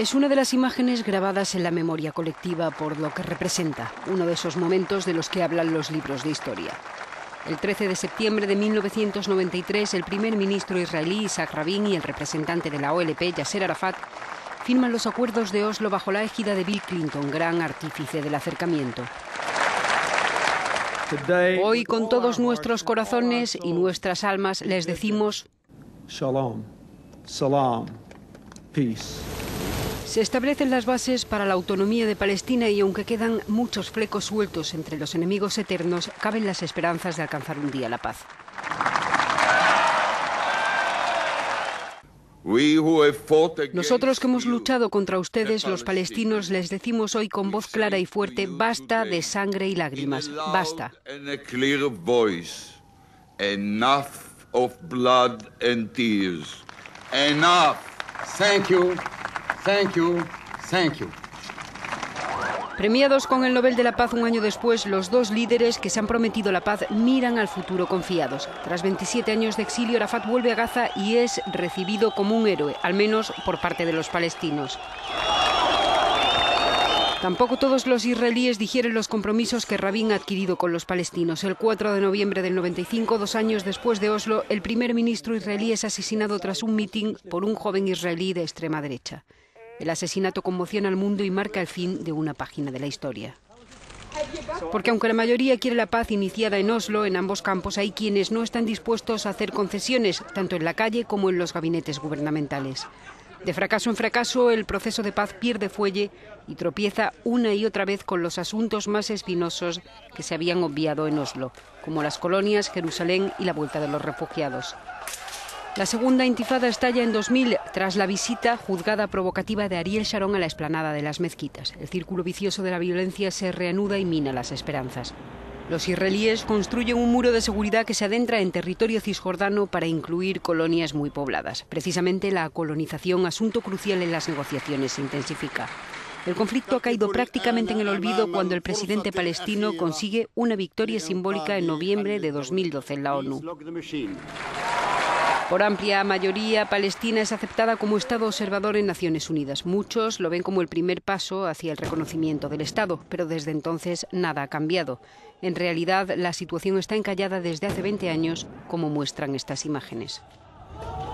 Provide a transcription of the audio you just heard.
Es una de las imágenes grabadas en la memoria colectiva por lo que representa, uno de esos momentos de los que hablan los libros de historia. El 13 de septiembre de 1993, el primer ministro israelí Isaac Rabin y el representante de la OLP, Yasser Arafat, firman los acuerdos de Oslo bajo la égida de Bill Clinton, gran artífice del acercamiento. Hoy, con todos nuestros corazones y nuestras almas, les decimos: Shalom, salam, peace. Se establecen las bases para la autonomía de Palestina y aunque quedan muchos flecos sueltos entre los enemigos eternos, caben las esperanzas de alcanzar un día la paz. Nosotros que hemos luchado contra ustedes, los palestinos, les decimos hoy con voz clara y fuerte: basta de sangre y lágrimas, basta. Enough of blood and tears. Enough. Thank you. Thank you. Thank you. Premiados con el Nobel de la Paz un año después, los dos líderes que se han prometido la paz miran al futuro confiados. Tras 27 años de exilio, Arafat vuelve a Gaza y es recibido como un héroe, al menos por parte de los palestinos. Tampoco todos los israelíes digieren los compromisos que Rabin ha adquirido con los palestinos. El 4 de noviembre del 95, 2 años después de Oslo, el primer ministro israelí es asesinado tras un mitin por un joven israelí de extrema derecha. El asesinato conmociona al mundo y marca el fin de una página de la historia. Porque aunque la mayoría quiere la paz iniciada en Oslo, en ambos campos hay quienes no están dispuestos a hacer concesiones, tanto en la calle como en los gabinetes gubernamentales. De fracaso en fracaso, el proceso de paz pierde fuelle y tropieza una y otra vez con los asuntos más espinosos que se habían obviado en Oslo, como las colonias, Jerusalén y la vuelta de los refugiados. La segunda intifada estalla en 2000 tras la visita juzgada provocativa de Ariel Sharon a la explanada de las mezquitas. El círculo vicioso de la violencia se reanuda y mina las esperanzas. Los israelíes construyen un muro de seguridad que se adentra en territorio cisjordano para incluir colonias muy pobladas. Precisamente la colonización, asunto crucial en las negociaciones, se intensifica. El conflicto ha caído prácticamente en el olvido cuando el presidente palestino consigue una victoria simbólica en noviembre de 2012 en la ONU. Por amplia mayoría, Palestina es aceptada como Estado observador en Naciones Unidas. Muchos lo ven como el primer paso hacia el reconocimiento del Estado, pero desde entonces nada ha cambiado. En realidad, la situación está encallada desde hace 20 años, como muestran estas imágenes.